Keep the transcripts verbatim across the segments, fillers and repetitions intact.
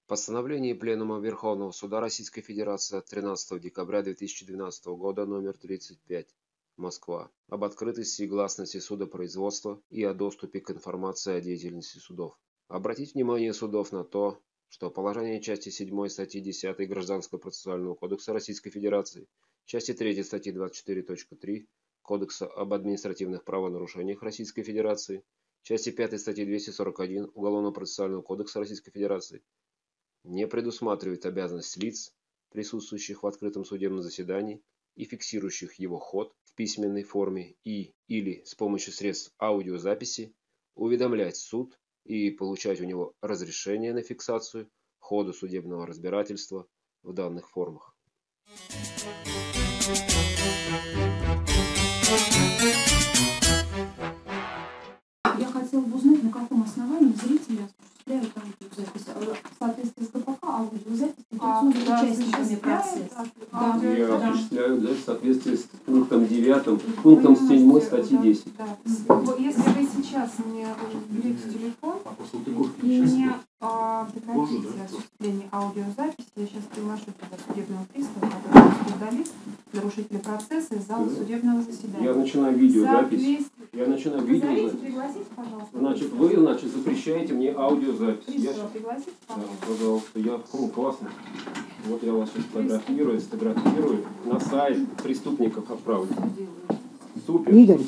Постановление Пленума Верховного Суда Российской Федерации от тринадцатого декабря две тысячи двенадцатого года номер тридцать пять, Москва, об открытости и гласности судопроизводства и о доступе к информации о деятельности судов. Обратить внимание судов на то, что положение части седьмой статьи десятой Гражданского процессуального кодекса Российской Федерации, части третьей статьи двадцать четыре точка три Кодекса об административных правонарушениях Российской Федерации, части пятой статьи двести сорок один Уголовного процессуального кодекса Российской Федерации не предусматривает обязанность лиц, присутствующих в открытом судебном заседании и фиксирующих его ход в письменной форме и или с помощью средств аудиозаписи, уведомлять суд и получать у него разрешение на фиксацию хода судебного разбирательства в данных формах. Я хотела бы узнать, на каком основании зрители осуществляют аудиозапись. В соответствии с ГПК аудиозапись ведется участниками процесса. Да. Я осуществляю да, в соответствии с пунктом девятым, пунктом седьмой статьи десять. Да. Если вы сейчас мне берете телефон и не а, прекратите осуществление аудиозаписи, я сейчас приглашу туда судебного пристава, который будет удалить нарушителя процесса из зала судебного заседания. Я начинаю видеозапись. Я начинаю видеозапись. Пригласите, пожалуйста. Значит, вы, значит, запрещаете мне аудиозапись. Пристава, Я... пригласите, пожалуйста. Да, пожалуйста. Я, ну, классно. Вот я вас сейчас фотографирую, сфотографирую, на сайт преступников отправлю. Супер. Игорь.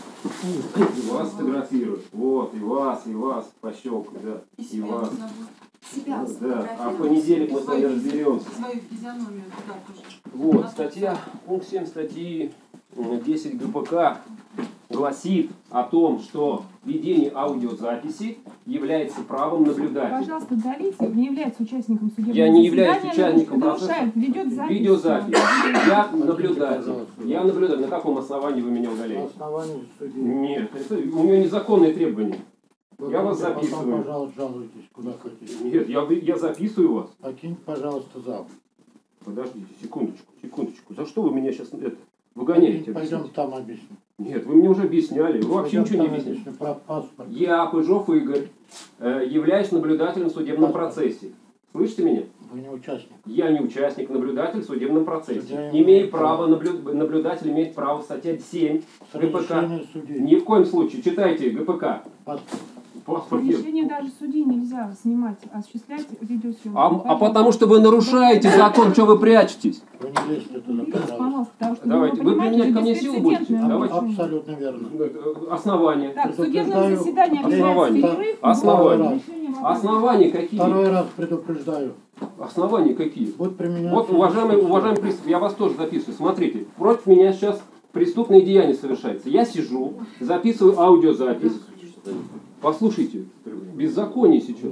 И вас сфотографирую. Вот, и вас, и вас пощелкаю, да. И, и вас. Себя да. А в понедельник мы с вами разберемся. Свою физиономию туда тоже. Вот, статья, пункт семь статьи десять ГПК гласит о том, что ведение аудиозаписи является правом наблюдателя. Пожалуйста, удалите, не является участником судебного Я не являюсь заседания, участником процесса. нарушает, ведет запись. Видеозапись. Я наблюдатель. Я наблюдатель. На каком основании вы меня удаляете? Основании судьи. Нет, это, у меня незаконные требования. Вы Я вас потом, записываю. пожалуйста, жалуйтесь, куда хотите. Нет, я, я записываю вас. Покиньте, пожалуйста, зал. Подождите, секундочку, секундочку. За что вы меня сейчас это, выгоняете? Пойдем там объясним. Нет, вы мне уже объясняли. Вы вообще Пойдем ничего не там объяснили. объясним про паспорт. Я, Пыжов Игорь, э, являюсь наблюдателем в судебном процессе. Слышите меня? Вы не участник. Я не участник, наблюдатель в судебном процессе. Судья Имею имеет право, наблю... наблюдатель имеет право, статья семь ГПК. Разрешение судьи. Ни в коем случае. Читайте ГПК. Паспорт. Паспорт нет. Решение даже судьи нельзя снимать, осуществлять видеосъемку. А, а потому что вы нарушаете закон, что вы прячетесь? Вы не лезьте туда, пожалуйста. Потому что, Давайте, ну, вы понимаете, применять ко мне силу будете? беспрецедентное Давайте. нарушение. Абсолютно верно. Основания. Так, в судебном Предупреждаю. заседании Основания. объявляется перерыв. Основания. Основания. Основания какие? Второй раз предупреждаю. Основания какие? Вот применяется... Вот, уважаемый, уважаемый пристав, я вас тоже записываю. Смотрите, против меня сейчас преступные деяния совершается. Я сижу, записываю аудиозапись. Послушайте, беззаконие сейчас.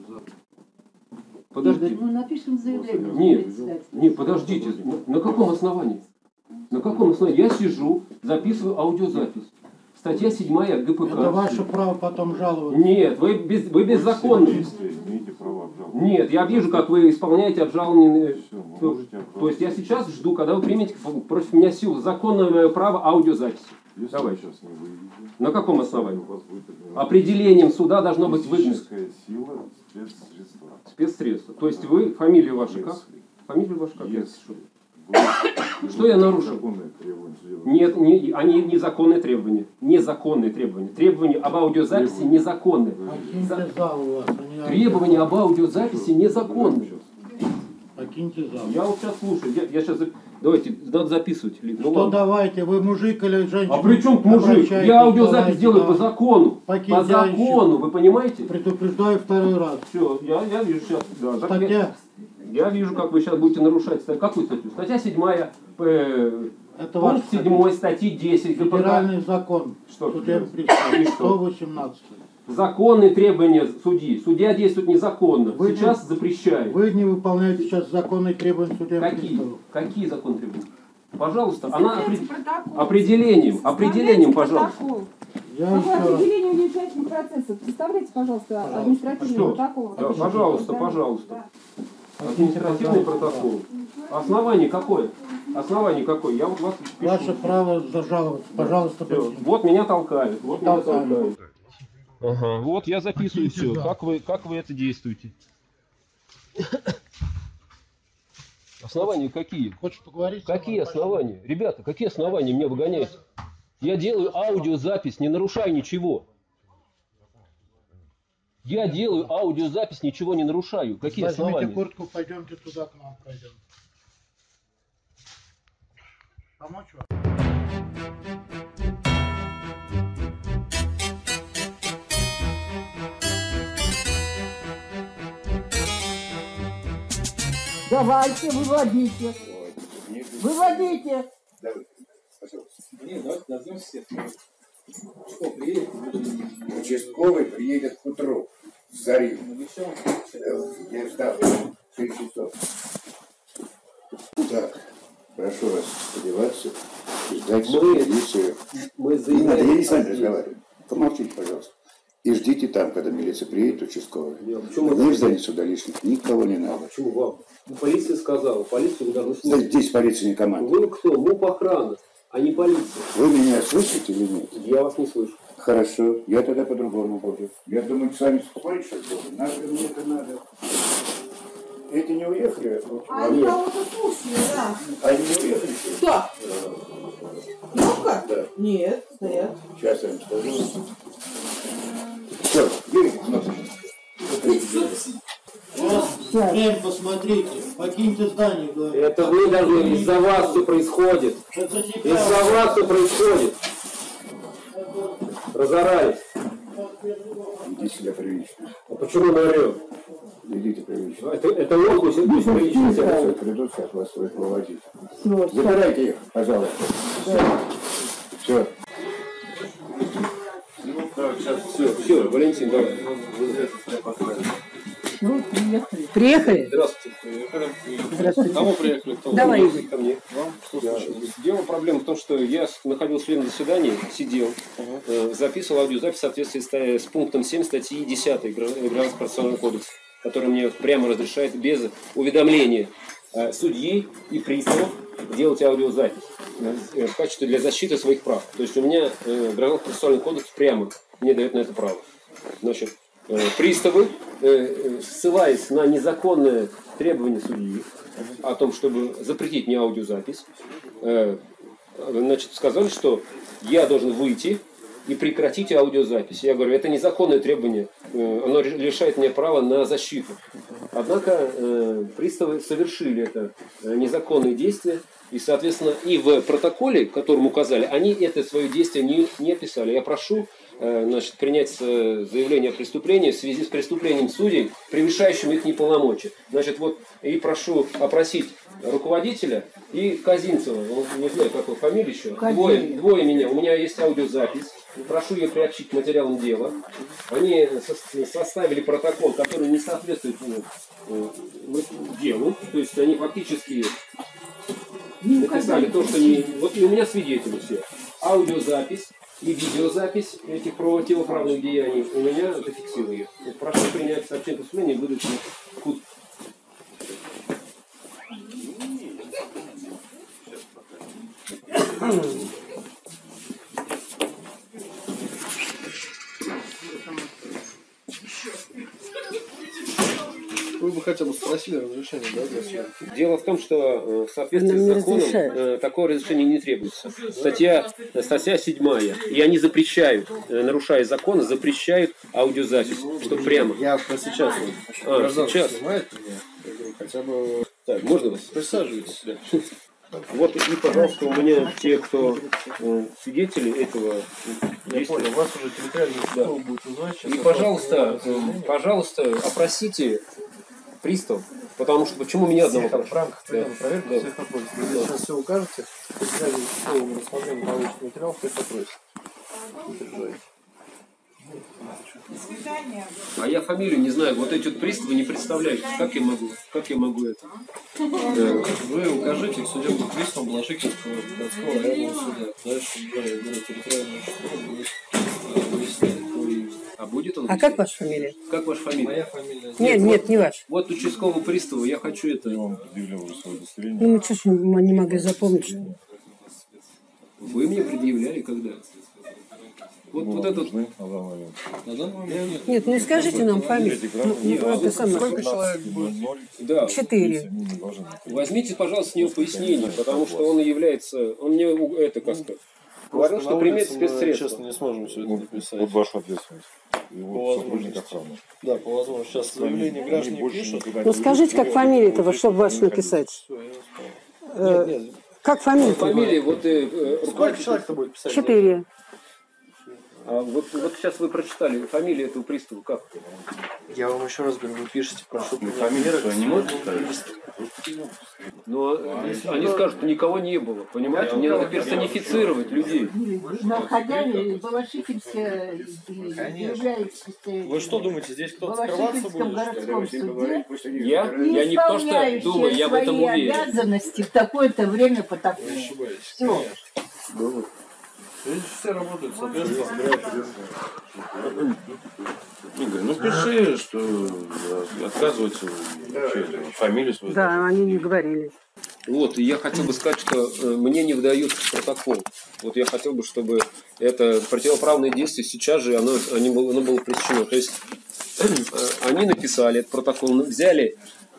Подождите. Ну, напишем заявление. Нет, нет, подождите. На, на каком основании? На каком основании? Я сижу, записываю аудиозапись. Статья седьмая ГПК. Это ваше право потом жаловаться. Нет, вы, без, вы беззаконны. Нет, я вижу, как вы исполняете обжалованные. То, то есть я сейчас жду, когда вы примете против меня силу. Законное мое право аудиозаписи. Давай. На каком основании? Определением суда должно быть выгнано. Сила, спецсредства. Спецсредства. То есть вы, фамилия ваша как? Фамилия ваша как? Что я нарушил? Нет, не, они незаконные требования. Незаконные требования. Требования об аудиозаписи незаконные. Покиньте зал у вас. а не Требования об аудиозаписи незаконные. Покиньте зал. Я вот сейчас слушаю. Я, я сейчас... Давайте, надо записывать. Ну, Что ладно. давайте, вы мужик или женщина? А при чем мужик? Обращайтесь, Я аудиозапись давайте, делаю да. по закону. Покиньте По закону, вы понимаете? Предупреждаю второй раз. Все, я, я вижу сейчас. Да, так Статья. я, я вижу, как вы сейчас будете нарушать. Какую статью? Статья седьмая, э, Это ваш пункт седьмой статьи десять ГПК. федеральный закон. Что? Судебный И пристав. что? сто восемнадцать. Законные требования судьи. Судья действует незаконно. Вы Сейчас не- запрещает. Вы не выполняете сейчас законные требования судебных Какие? приставов. Какие законные требования? Пожалуйста, она Составляйте опре- протокол. определением, Составляйте определением, пожалуйста. протокол. Я Какое еще раз. определение не участник процесса? Представляйте, пожалуйста, административный Что? протокол. Да, пожалуйста, Да. пожалуйста. Да. Административный протокол. Основание какое? Основание какое? Я вот вас пишу. Ваше право зажаловаться. Пожалуйста, Всё. покиньте. Вот меня толкают. Вот меня Толкают. толкают. Ага, вот я записываю все. Как вы, как вы это действуете? Основания какие? Хочешь поговорить? Какие основания? Ребята, какие основания меня выгоняете? Я делаю аудиозапись, не нарушаю ничего. Я делаю аудиозапись, ничего не нарушаю. Какие Возьмите основания? куртку, пойдемте туда к нам пройдем. Помочь вам? Давайте, выводите. Выводите. Участковый приедет к утру. Зари. Я ждал шесть часов. Так, прошу вас одеваться и ждать милицию. Мы Не надо, я не с вами разговариваю. Помолчите, пожалуйста. И ждите там, когда милиция приедет, участковый. Мне в здании сюда лишних никого не надо. А почему вам? Ну, полиция сказала, полицию вы должны Да, слушать. здесь полиция не команда. Вы кто? МУП охрана, а не полиция. Вы меня слышите или нет? Я вас не слышу. Хорошо, я тогда по-другому буду. Я думаю, с вами спорить сейчас буду. Надо, мне это надо. Эти не уехали? А я вот слушаю, да. Они не уехали? Кто? Ну-ка? Да. Нет, стоят. Сейчас я вам скажу. Все, берите, смотрите. Теперь посмотрите, покиньте здание, говорю. Это вы должны, из-за вас все происходит. Это тебя. Из-за вас все происходит. Разорались. Идите сюда прилично. А почему он орет? Идите прилично. Это, это он пусть, пусть прилично себя Все ведет. придут, сейчас вас будет проводить. Все, Забирайте их, пожалуйста. Все. Все, все, Валентин, давай. ну, приехали. Приехали? Здравствуйте. Здравствуйте. Кому приехали? Кто? Давай, Игорь. Ко мне. Вам? Да. Дело, проблема в том, что я находился в судебном заседании, сидел, э, записывал аудиозапись в соответствии с, с пунктом семь статьи десятой Гражданского процессуального кодекса, который мне прямо разрешает без уведомления э, судьи и приставов делать аудиозапись э, в качестве для защиты своих прав. То есть у меня э, Гражданский процессуальный кодекс прямо мне дает на это право. Значит, э, приставы, э, ссылаясь на незаконное требование судьи о том, чтобы запретить мне аудиозапись, э, значит, сказали, что я должен выйти и прекратить аудиозапись. Я говорю, это незаконное требование, э, оно лишает меня права на защиту. Однако э, приставы совершили это э, незаконные действия, и, соответственно, и в протоколе, которым указали, они это свое действие не, не описали. Я прошу э, значит, принять э, заявление о преступлении в связи с преступлением судей, превышающим их неполномочия. Значит, вот, и прошу опросить руководителя и Казинцева, он, не знаю, какой фамилия еще, двое, двое меня, у меня есть аудиозапись, прошу ее приобщить к материалам дела. Они со составили протокол, который не соответствует ну, э, делу, то есть они фактически написали то, что не... Вот у меня свидетели все. Аудиозапись и видеозапись этих противоправных деяний у меня зафиксировали. Вот прошу принять сообщение преступления и выдать мне кут. Вы бы хотя бы спросили разрешение, да, для съемки? Дело в том, что в соответствии с законом такое разрешение не требуется. Статья, статья седьмая. И они запрещают, нарушая закон, запрещают аудиозапись. Что прямо. Я про сейчас. А, сейчас. Снимает меня. Я говорю, хотя бы... Так, можно вас? Присаживайтесь сюда. Вот и, пожалуйста, у меня те, кто э, свидетели этого. Я понял, вас уже территориальный участковый будет узнать. И, пожалуйста, э, пожалуйста, опросите пристав, потому что почему меня одного в рамках приема проверки да. всех опросов. Вы да. сейчас все укажете, территориальный участковый на рассмотрение получит материал, всех опросит. А я фамилию не знаю, вот эти вот приставы не представляют. Как я могу? Как я могу это? Вы укажите к судебному приставу Балашихинского городского районного суда. Дальше говорю, территориальный участковый будет выяснять, кто и... А будет он? А как ваша фамилия? Как ваша фамилия? Моя фамилия. Нет, нет, не ваша. Вот участковому приставу я хочу это. Я вам предъявлял уже свое удостоверение. Ну, мы что ж мы не могли запомнить, что... Вы мне предъявляли когда? Вот, Ну, вот этот... нужны на данный момент. На данный момент нет. Нет, ну скажите нам фамилию. Ну, ну, это самое. Сколько человек будет? Да. Четыре. Возьмите, пожалуйста, с него пояснение, потому что он является... Он мне это, как сказать, говорил, что примет спецсредства. Честно, не сможем все это написать. Вот ваша ответственность. По Сотрудник возможности. охраны. Да, по возможности. Сейчас заявление граждане пишут. Ну скажите, как фамилия этого, чтобы вас написать. Все, я успел. Э, Нет, нет. Как фамилия? Фамилия, вот... э, э, Сколько человек-то будет писать? Четыре. А вот, вот сейчас вы прочитали фамилию этого пристава, как? Я вам еще раз говорю, вы пишете, прошу Фамилию свою не можете ставить? Но они скажут, что никого не было, понимаете? Мне надо персонифицировать людей. Находяне Балашихинская является... Вы что думаете, здесь кто-то скрываться Балашихинском будет? городском суде Я? Я не то, что думаю, я в этом свои уверен. обязанности в такое-то время по такому. Не ошибаюсь. Все. Видите, все работают, соответственно. Игорь, ну пиши, что отказывается фамилию свою. Да, они не говорили. Вот, и я хотел бы сказать, что э, мне не выдается протокол. Вот я хотел бы, чтобы это противоправное действие сейчас же оно, оно, было, оно было пресечено. То есть э, они написали этот протокол, взяли,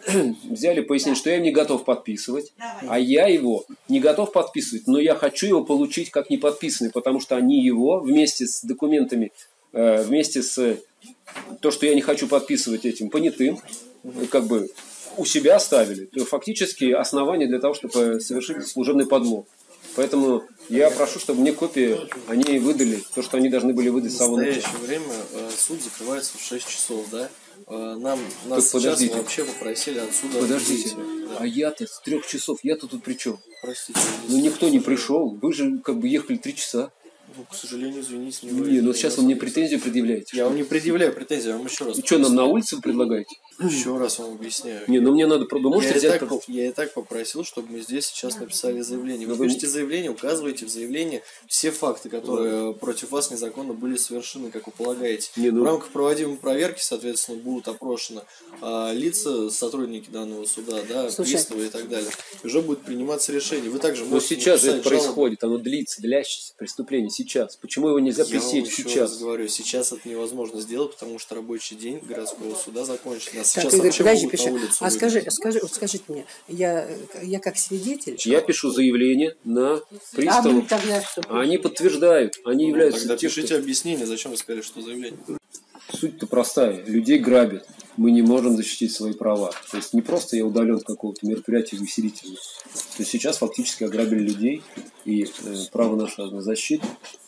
взяли пояснение, что я им не готов подписывать, а я его не готов подписывать, но я хочу его получить как неподписанный, потому что они его вместе с документами, э, вместе с то, что я не хочу подписывать этим понятым, как бы у себя оставили, то фактически основание для того, чтобы совершить служебный подлог. Поэтому я прошу, чтобы мне копии они выдали, то, что они должны были выдать с самого В начала. настоящее время э, суд закрывается в шесть часов, да? Э, нам, нас Так сейчас подождите. вообще попросили отсюда Подождите, выйти. Да. а я-то с трех часов, я-то тут при чем? Простите. Ну никто не пришел, вы же как бы ехали три часа. Ну, к сожалению, извините, не Не, вы- ну сейчас вы мне претензию предъявляете. Я вам не предъявляю претензий, я вам еще раз И что, нам на улице вы предлагаете? Еще раз вам объясняю. Не, ну мне надо, вы можете Я и, взять... так, как- я и так попросил, чтобы мы здесь сейчас написали заявление. Вы Ну, вы- пишете заявление, указываете в заявлении все факты, которые против вас незаконно были совершены, как вы полагаете. Не, ну- В рамках проводимой проверки, соответственно, будут опрошены а, лица, сотрудники данного суда, да, Слушай. приставы и так далее. И уже будет приниматься решение. Вы также Но можете сейчас же это написать жалобу. происходит, оно длится, длящееся преступление сейчас. Почему его нельзя Я вам пресечь еще сейчас? раз говорю, сейчас это невозможно сделать, потому что рабочий день городского суда закончен. Нас Так, сейчас Игорь, вообще подожди, могут на пиши. улицу А выгнать. скажи, скажи, вот скажите мне, я, я как свидетель, Я пишу заявление на А мы приставов, тогда что? а они подтверждают, они являются Тогда тем, пишите объяснение, зачем вы сказали, что заявление. суть-то простая. Людей грабят. Мы не можем защитить свои права. То есть не просто я удален с какого-то мероприятия увеселительного. То есть сейчас фактически ограбили людей, и э, право наше на защиту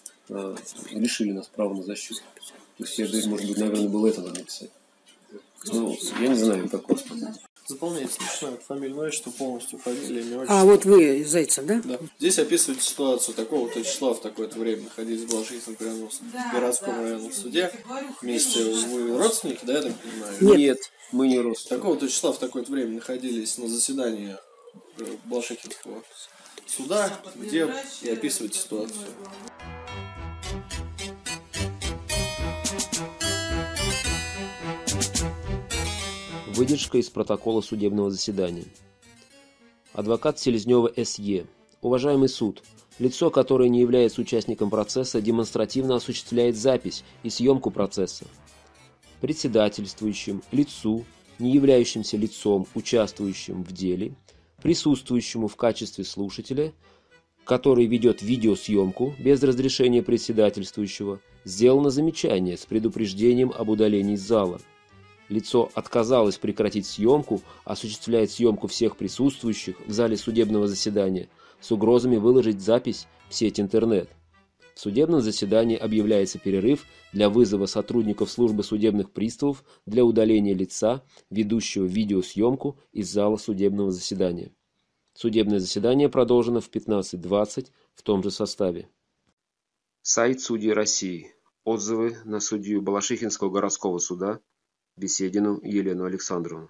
э, лишили нас права на защиту. То есть я, может быть, наверное, было это надо написать. Ну, я не знаю, как просто. Заполняйте, начинаем от фамилии, отчество, полностью фамилия, имя, отчество. а вот вы, Зайцев, да? Да. Здесь описывается ситуацию такого-то числа в такое-то время находились в Балашихинском городском районном суде. Вместе вы родственники, да, я так понимаю? Нет. Нет, мы не родственники. Такого-то числа в такое-то время находились на заседании э, Балашихинского суда, где и описывает ситуацию. Выдержка из протокола судебного заседания. Адвокат Селезнева С Е. Уважаемый суд, лицо, которое не является участником процесса, демонстративно осуществляет запись и съемку процесса. Председательствующим лицу, не являющимся лицом, участвующим в деле, присутствующему в качестве слушателя, который ведет видеосъемку без разрешения председательствующего, сделано замечание с предупреждением об удалении из зала. Лицо отказалось прекратить съемку, осуществляет съемку всех присутствующих в зале судебного заседания с угрозами выложить запись в сеть интернет. В судебном заседании объявляется перерыв для вызова сотрудников службы судебных приставов для удаления лица, ведущего видеосъемку из зала судебного заседания. Судебное заседание продолжено в пятнадцать двадцать в том же составе. Сайт Судей России. Отзывы на судью Балашихинского городского суда Беседину Елену Александровну.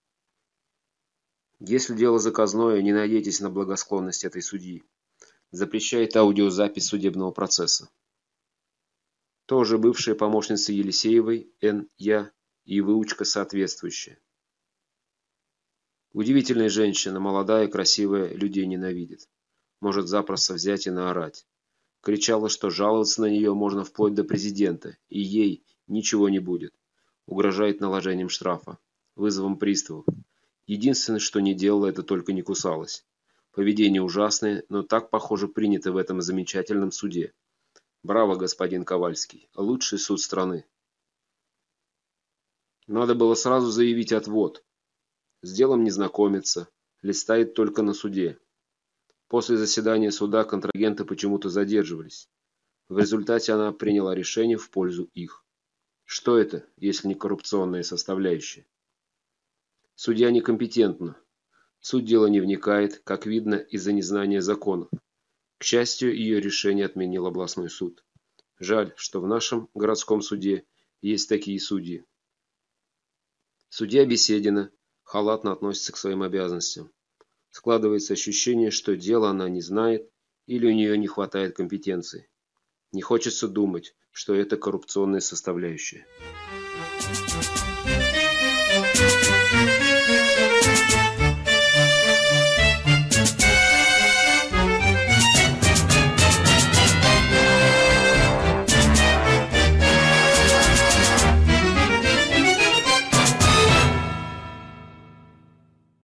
Если дело заказное, не надейтесь на благосклонность этой судьи. Запрещает аудиозапись судебного процесса. Тоже бывшая помощница Елисеевой Н. Я и выучка соответствующая. Удивительная женщина, молодая, красивая, людей ненавидит. Может запросто взять и наорать. Кричала, что жаловаться на нее можно вплоть до президента, и ей ничего не будет. Угрожает наложением штрафа, вызовом приставов. Единственное, что не делала, это только не кусалась. Поведение ужасное, но так, похоже, принято в этом замечательном суде. Браво, господин Ковальский, лучший суд страны. Надо было сразу заявить отвод. С делом не знакомиться, листает только на суде. После заседания суда контрагенты почему-то задерживались. В результате она приняла решение в пользу их. Что это, если не коррупционная составляющая? Судья некомпетентна. Суть дела не вникает, как видно, из-за незнания законов. К счастью, ее решение отменил областной суд. Жаль, что в нашем городском суде есть такие судьи. Судья Беседина халатно относится к своим обязанностям. Складывается ощущение, что дело она не знает или у нее не хватает компетенции. Не хочется думать, что это коррупционная составляющая.